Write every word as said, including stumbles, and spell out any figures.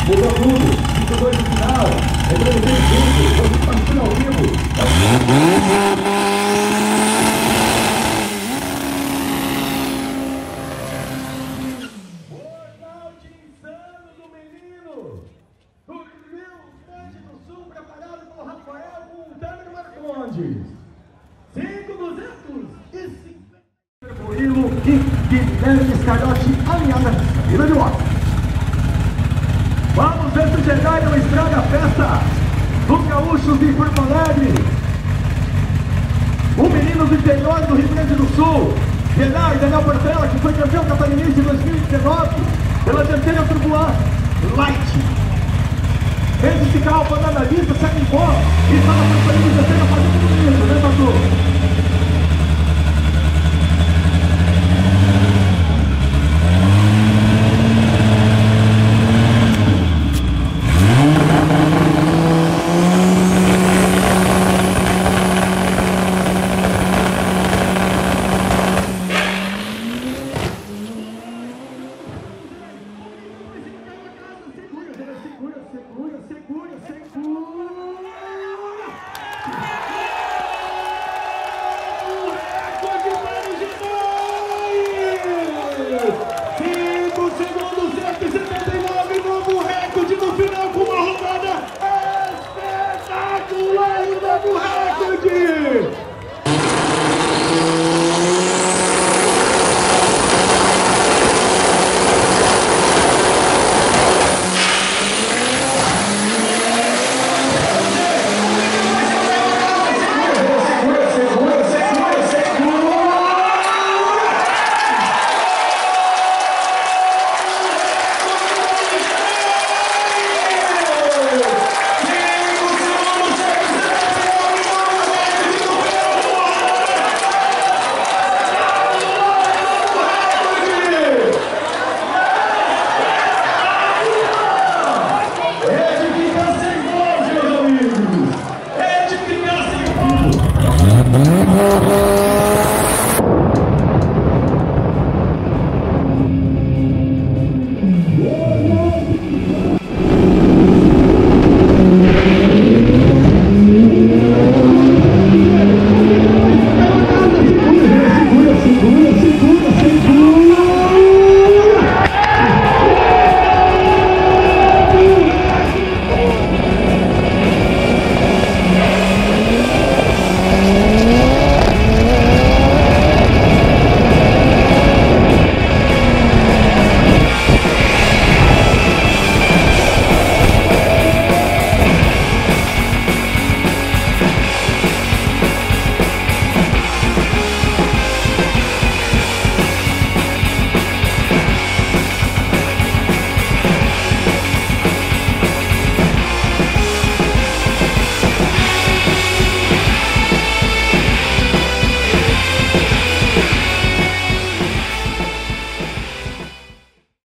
Mudou tudo. Isso foi no final. É trezentos e vinte. Você está assistindo ao vivo. Workout insano do menino. Do Rio Grande do Sul, preparado pelo Rafael Monteiro Marcondes. cinco mil duzentos e cinquenta. Murilo e Guilherme Scariotti alinhada na saída de moto. Vamos ver se o Jedi não estraga a festa dos gaúchos de Porto Alegre. O menino do interior do Rio Grande do Sul, Jedi Daniel Portela, que foi campeão catarinense em dois mil e dezenove pela terceira Turbo Light. Fez esse carro para andar na lista, segue em pó e está na frente da terceira fazendo bonito, né, Tatu?